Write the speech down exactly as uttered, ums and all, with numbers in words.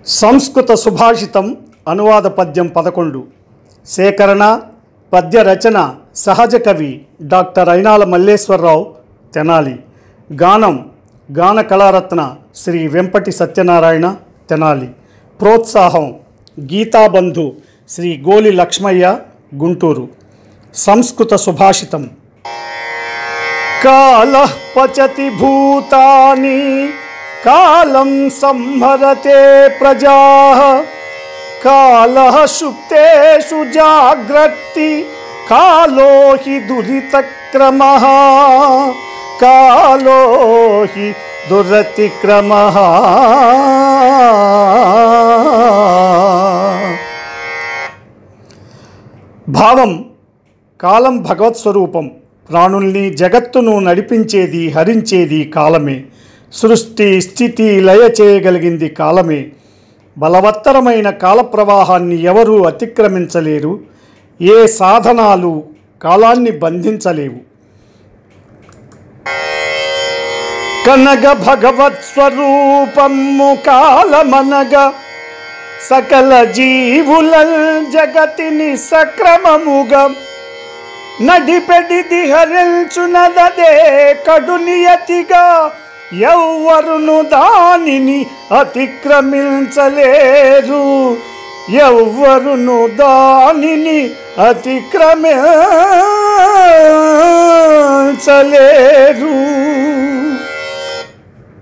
సంస్కృత సుభాషితం అనువాద పద్యం పదకొండు. సేకరణ పద్య రచన సహజ కవి డాక్టర్ అయినాల మల్లేశ్వరరావు తెనాలి. గానం గాన కళారత్న శ్రీ వెంపటి సత్యనారాయణ తెనాలి. ప్రోత్సాహం గీతాబంధు శ్రీ గోలి లక్ష్మయ్య గుంటూరు. సంస్కృత సుభాషితం. కాలః పచతి భూతాని కాలం సంహరతే ప్రజాః కాలః సుప్తేషు జాగ్రత్తి కాలో హి దురితక్రమః కాలో హి దురతిక్రమః. భావం కాలం భగవత్ స్వరూపం. ప్రాణుల్ని జగత్తును నడిపించేది హరించేది కాలమే. సృష్టి స్థితి లయ చేయగలిగింది కాలమే. బలవత్తరమైన కాల ప్రవాహాన్ని ఎవరూ అతిక్రమించలేరు. ఏ సాధనాలు కాలాన్ని బంధించలేవు. కనగ భగవత్ స్వరూపము కాలమనగ సకల జీవుల జగతిని సక్రమముగా నడిపెడిది హరించునదే కడు నియతిగా ఎవ్వరును దానిని అతిక్రమించలేరు. ఎవ్వరును దానిని అతిక్రమించలేరు.